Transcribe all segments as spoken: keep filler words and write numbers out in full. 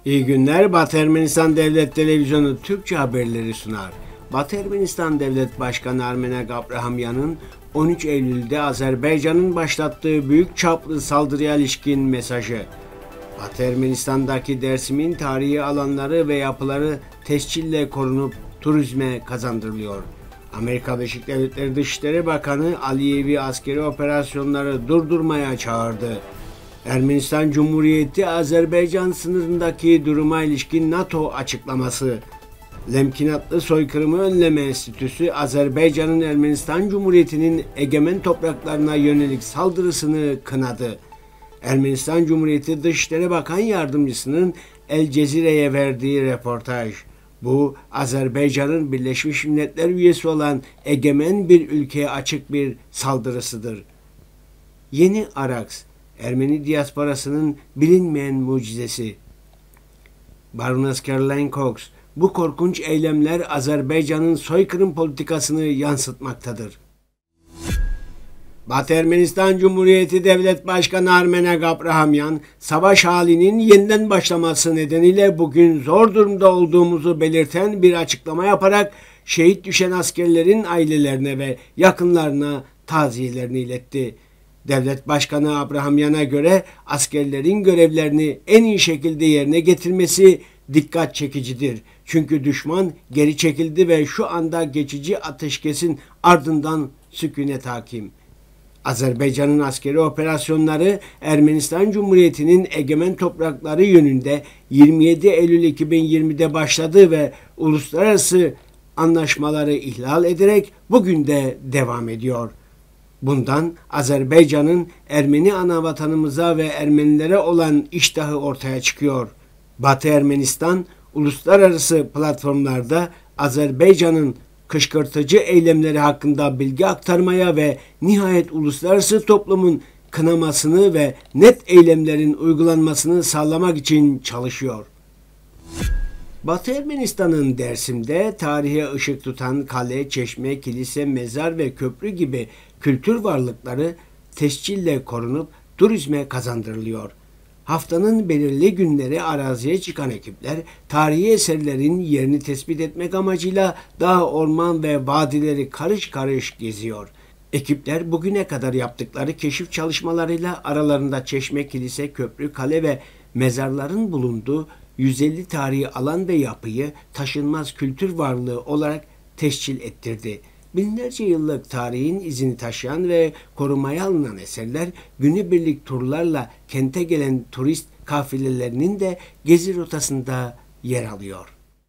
İyi günler. Batı Ermenistan Devlet Televizyonu Türkçe haberleri sunar. Batı Ermenistan Devlet Başkanı Armenak Abrahamyan'ın on üç Eylül'de Azerbaycan'ın başlattığı büyük çaplı saldırıya ilişkin mesajı. Batı Ermenistan'daki Dersim'in tarihi alanları ve yapıları tescille korunup turizme kazandırılıyor. Amerika Birleşik Devletleri Dışişleri Bakanı Aliyev'i askeri operasyonları durdurmaya çağırdı. Ermenistan Cumhuriyeti Azerbaycan sınırındaki duruma ilişkin NATO açıklaması. Lemkinatlı Soykırımı Önleme Enstitüsü Azerbaycan'ın Ermenistan Cumhuriyeti'nin egemen topraklarına yönelik saldırısını kınadı. Ermenistan Cumhuriyeti Dışişleri Bakan Yardımcısının El Cezire'ye verdiği röportaj. Bu, Azerbaycan'ın Birleşmiş Milletler üyesi olan egemen bir ülkeye açık bir saldırısıdır. Yeni Araks, Ermeni diasporasının bilinmeyen mucizesi. Baroness Caroline Cox, bu korkunç eylemler Azerbaycan'ın soykırım politikasını yansıtmaktadır. Batı Ermenistan Cumhuriyeti Devlet Başkanı Armenak Abrahamyan, savaş halinin yeniden başlaması nedeniyle bugün zor durumda olduğumuzu belirten bir açıklama yaparak şehit düşen askerlerin ailelerine ve yakınlarına taziyelerini iletti. Devlet Başkanı Abrahamyan'a göre askerlerin görevlerini en iyi şekilde yerine getirmesi dikkat çekicidir. Çünkü düşman geri çekildi ve şu anda geçici ateşkesin ardından sükunet hakim. Azerbaycan'ın askeri operasyonları Ermenistan Cumhuriyeti'nin egemen toprakları yönünde yirmi yedi Eylül iki bin yirmi'de başladı ve uluslararası anlaşmaları ihlal ederek bugün de devam ediyor. Bundan Azerbaycan'ın Ermeni anavatanımıza ve Ermenilere olan iştahı ortaya çıkıyor. Batı Ermenistan, uluslararası platformlarda Azerbaycan'ın kışkırtıcı eylemleri hakkında bilgi aktarmaya ve nihayet uluslararası toplumun kınamasını ve net eylemlerin uygulanmasını sağlamak için çalışıyor. Batı Ermenistan'ın Dersim'de tarihe ışık tutan kale, çeşme, kilise, mezar ve köprü gibi kültür varlıkları tescille korunup turizme kazandırılıyor. Haftanın belirli günleri araziye çıkan ekipler tarihi eserlerin yerini tespit etmek amacıyla dağ, orman ve vadileri karış karış geziyor. Ekipler bugüne kadar yaptıkları keşif çalışmalarıyla aralarında çeşme, kilise, köprü, kale ve mezarların bulunduğu yüz elli tarihi alan ve yapıyı taşınmaz kültür varlığı olarak tescil ettirdi. Binlerce yıllık tarihin izini taşıyan ve korumaya alınan eserler günübirlik turlarla kente gelen turist kafilelerinin de gezi rotasında yer alıyor.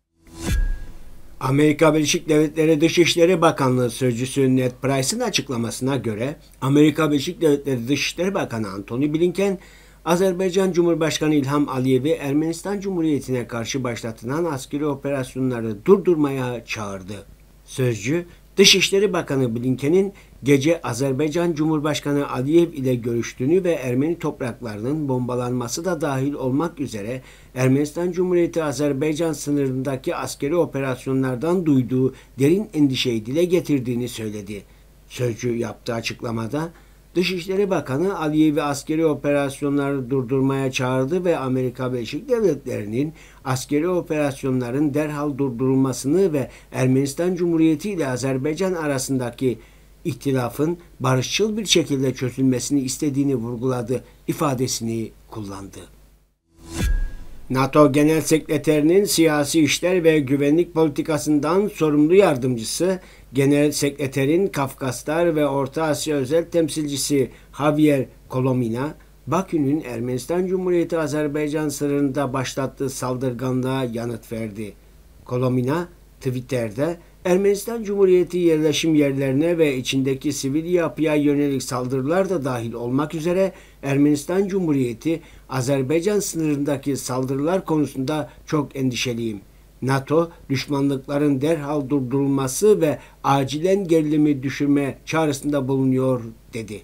Amerika Birleşik Devletleri Dışişleri Bakanlığı Sözcüsü Ned Price'ın açıklamasına göre Amerika Birleşik Devletleri Dışişleri Bakanı Antony Blinken, Azerbaycan Cumhurbaşkanı İlham Aliyev'i Ermenistan Cumhuriyeti'ne karşı başlatılan askeri operasyonları durdurmaya çağırdı. Sözcü, Dışişleri Bakanı Blinken'in gece Azerbaycan Cumhurbaşkanı Aliyev ile görüştüğünü ve Ermeni topraklarının bombalanması da dahil olmak üzere Ermenistan Cumhuriyeti Azerbaycan sınırındaki askeri operasyonlardan duyduğu derin endişeyi dile getirdiğini söyledi. Sözcü yaptığı açıklamada, Dışişleri Bakanı Aliyev'i askeri operasyonları durdurmaya çağırdı ve Amerika Birleşik Devletleri'nin askeri operasyonların derhal durdurulmasını ve Ermenistan Cumhuriyeti ile Azerbaycan arasındaki ihtilafın barışçıl bir şekilde çözülmesini istediğini vurguladı ifadesini kullandı. NATO Genel Sekreterinin siyasi işler ve güvenlik politikasından sorumlu yardımcısı, Genel Sekreterin Kafkaslar ve Orta Asya özel temsilcisi Javier Kolomina, Bakü'nün Ermenistan Cumhuriyeti Azerbaycan sınırında başlattığı saldırganlığa yanıt verdi. Kolomina, Twitter'de Ermenistan Cumhuriyeti yerleşim yerlerine ve içindeki sivil yapıya yönelik saldırılar da dahil olmak üzere Ermenistan Cumhuriyeti Azerbaycan sınırındaki saldırılar konusunda çok endişeliyim. NATO, düşmanlıkların derhal durdurulması ve acilen gerilimi düşürme çağrısında bulunuyor, dedi.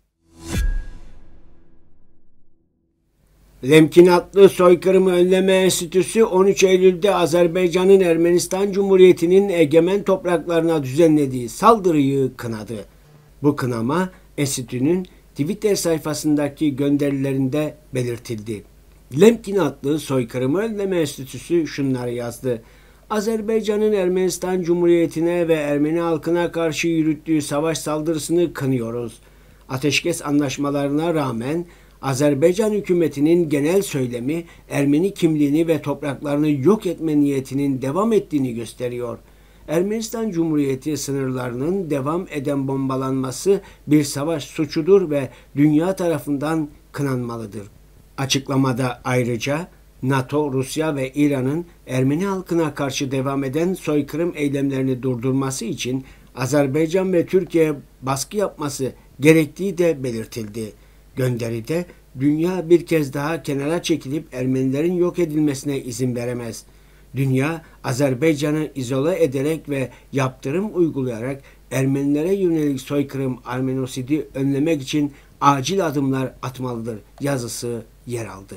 Lemkinatlı Soykırımı Önleme Enstitüsü on üç Eylül'de Azerbaycan'ın Ermenistan Cumhuriyeti'nin egemen topraklarına düzenlediği saldırıyı kınadı. Bu kınama enstitünün Twitter sayfasındaki gönderilerinde belirtildi. Lemkin adlı soykırımı önleme enstitüsü şunları yazdı. Azerbaycan'ın Ermenistan Cumhuriyeti'ne ve Ermeni halkına karşı yürüttüğü savaş saldırısını kınıyoruz. Ateşkes anlaşmalarına rağmen Azerbaycan hükümetinin genel söylemi Ermeni kimliğini ve topraklarını yok etme niyetinin devam ettiğini gösteriyor. Ermenistan Cumhuriyeti sınırlarının devam eden bombalanması bir savaş suçudur ve dünya tarafından kınanmalıdır. Açıklamada ayrıca NATO, Rusya ve İran'ın Ermeni halkına karşı devam eden soykırım eylemlerini durdurması için Azerbaycan ve Türkiye baskı yapması gerektiği de belirtildi. Gönderide dünya bir kez daha kenara çekilip Ermenilerin yok edilmesine izin veremez. Dünya Azerbaycan'ı izole ederek ve yaptırım uygulayarak Ermenilere yönelik soykırım Armenosidi önlemek için acil adımlar atmalıdır yazısı yer aldı.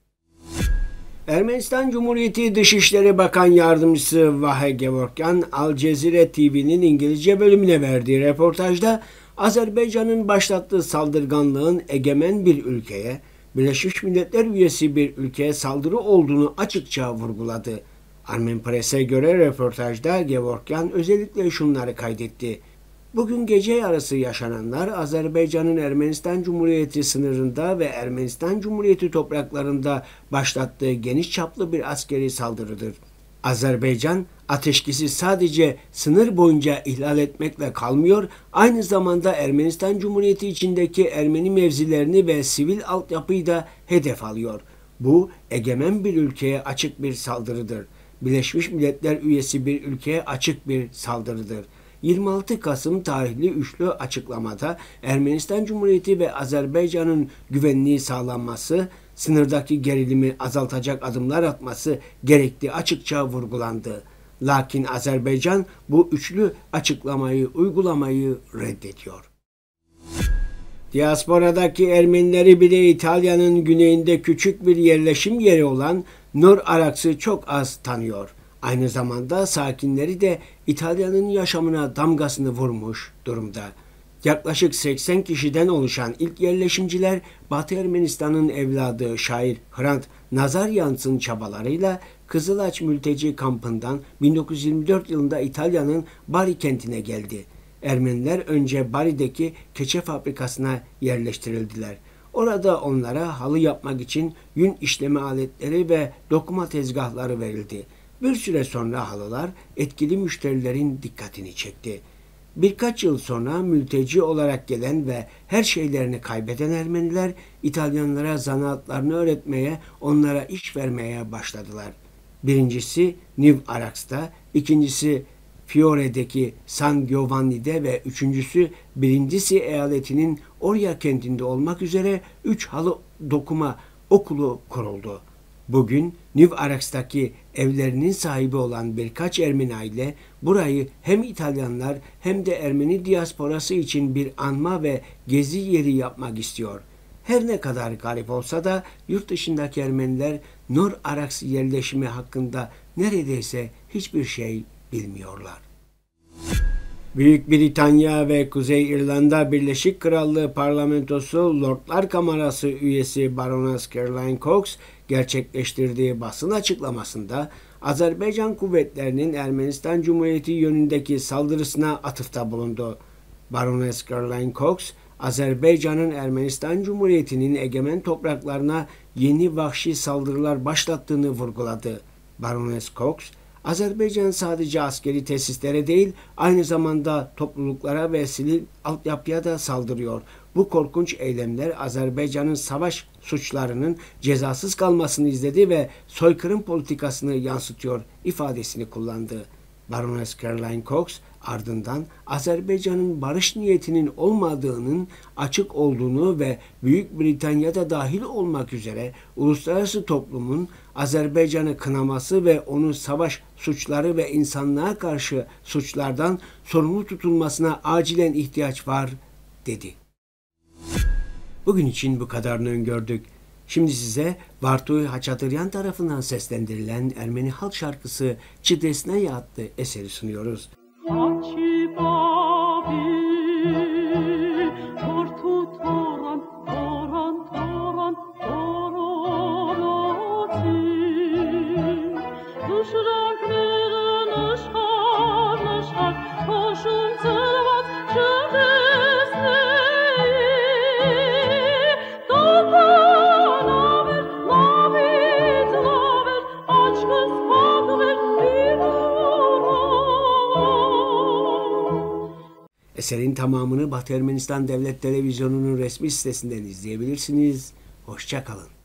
Ermenistan Cumhuriyeti Dışişleri Bakan Yardımcısı Vahe Gevorkyan, Al Cezire T V'nin İngilizce bölümüne verdiği röportajda Azerbaycan'ın başlattığı saldırganlığın egemen bir ülkeye, Birleşmiş Milletler üyesi bir ülkeye saldırı olduğunu açıkça vurguladı. Armen Press'e göre röportajda Gevorkyan özellikle şunları kaydetti. Bugün gece yarısı yaşananlar Azerbaycan'ın Ermenistan Cumhuriyeti sınırında ve Ermenistan Cumhuriyeti topraklarında başlattığı geniş çaplı bir askeri saldırıdır. Azerbaycan ateşkesi sadece sınır boyunca ihlal etmekle kalmıyor, aynı zamanda Ermenistan Cumhuriyeti içindeki Ermeni mevzilerini ve sivil altyapıyı da hedef alıyor. Bu egemen bir ülkeye açık bir saldırıdır. Birleşmiş Milletler üyesi bir ülkeye açık bir saldırıdır. yirmi altı Kasım tarihli üçlü açıklamada Ermenistan Cumhuriyeti ve Azerbaycan'ın güvenliği sağlanması, sınırdaki gerilimi azaltacak adımlar atması gerektiği açıkça vurgulandı. Lakin Azerbaycan bu üçlü açıklamayı uygulamayı reddediyor. Diasporadaki Ermenileri bile İtalya'nın güneyinde küçük bir yerleşim yeri olan Nor Araks'ı çok az tanıyor. Aynı zamanda sakinleri de İtalya'nın yaşamına damgasını vurmuş durumda. Yaklaşık seksen kişiden oluşan ilk yerleşimciler Batı Ermenistan'ın evladı şair Hrant Nazaryans'ın çabalarıyla Kızılaç mülteci kampından bin dokuz yüz yirmi dört yılında İtalya'nın Bari kentine geldi. Ermeniler önce Bari'deki keçe fabrikasına yerleştirildiler. Orada onlara halı yapmak için yün işleme aletleri ve dokuma tezgahları verildi. Bir süre sonra halılar etkili müşterilerin dikkatini çekti. Birkaç yıl sonra mülteci olarak gelen ve her şeylerini kaybeden Ermeniler İtalyanlara zanaatlarını öğretmeye, onlara iş vermeye başladılar. Birincisi New Araks'ta, ikincisi Fiore'deki San Giovanni'de ve üçüncüsü Brindisi eyaletinin Oria kentinde olmak üzere üç halı dokuma okulu kuruldu. Bugün New Araks'taki evlerinin sahibi olan birkaç Ermeni aile burayı hem İtalyanlar hem de Ermeni diasporası için bir anma ve gezi yeri yapmak istiyor. Her ne kadar garip olsa da yurt dışındaki Ermeniler Nor Araks yerleşimi hakkında neredeyse hiçbir şey bilmiyorlar. Büyük Britanya ve Kuzey İrlanda Birleşik Krallığı Parlamentosu Lordlar Kamerası üyesi Baroness Caroline Cox gerçekleştirdiği basın açıklamasında Azerbaycan kuvvetlerinin Ermenistan Cumhuriyeti yönündeki saldırısına atıfta bulundu. Baroness Caroline Cox, Azerbaycan'ın Ermenistan Cumhuriyeti'nin egemen topraklarına yeni vahşi saldırılar başlattığını vurguladı. Baroness Cox, Azerbaycan sadece askeri tesislere değil, aynı zamanda topluluklara ve sivil altyapıya da saldırıyor. Bu korkunç eylemler Azerbaycan'ın savaş suçlarının cezasız kalmasını izledi ve soykırım politikasını yansıtıyor ifadesini kullandı. Baroness Caroline Cox ardından Azerbaycan'ın barış niyetinin olmadığının açık olduğunu ve Büyük Britanya'da dahil olmak üzere uluslararası toplumun Azerbaycan'ı kınaması ve onu savaş suçları ve insanlığa karşı suçlardan sorumlu tutulmasına acilen ihtiyaç var dedi. Bugün için bu kadarını öngördük. Şimdi size Vartuy Haçatıryan tarafından seslendirilen Ermeni halk şarkısı Çidesnaya adlı eseri sunuyoruz. Eserin tamamını Batı Ermenistan Devlet Televizyonu'nun resmi sitesinden izleyebilirsiniz. Hoşça kalın.